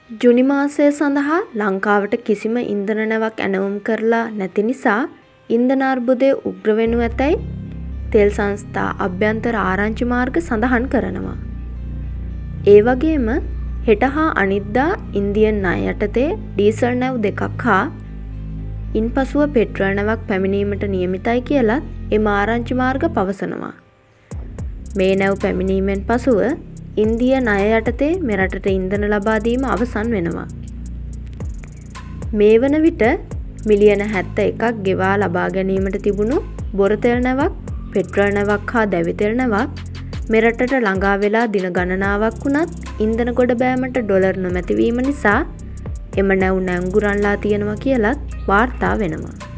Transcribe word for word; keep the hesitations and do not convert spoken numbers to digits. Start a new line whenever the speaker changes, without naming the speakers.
ජුනි මාසය සඳහා ලංකාවට කිසිම ඉන්ධන නැවක් ඇනවුම් කරලා නැති නිසා ඉන්ධන අර්බුදය උග්‍ර වෙනු ඇතැයි තෙල් සංස්ථා අභ්‍යන්තර ආරංචි මාර්ග සඳහන් කරනවා. ඒ වගේම හෙට හා අනිද්දා ඉන්දියන් ණය යටතේ ඩීසල් නැව් දෙකක් හා ඉන්පසුව පෙට්‍රල් නැවක් පැමිණීමට නියමිතයි කියලත් එම ආරංචි මාර්ග පවසනවා. මේ නැව් පැමිණීමෙන් පසුව ඉන්දිය ණය යටතේ මෙරටට ඉන්ධන ලබා දීම අවසන් වෙනවා. මේ වන විට මිලියන හැත්තෑ එකක් ගෙවා ලබා ගැනීමට තිබුණු බොර තෙල් නැවක්, පෙට්‍රල් නැවක් හා දැවි තෙල් නැවක් මෙරටට ළඟා වෙලා දින ගණනාවක් වුණත් ඉන්ධන ගොඩ බෑමට ඩොලර් නොමැති වීම නිසා එම නැව් නැංගුරන්ලා තියෙනවා කියලත් වාර්තා වෙනවා.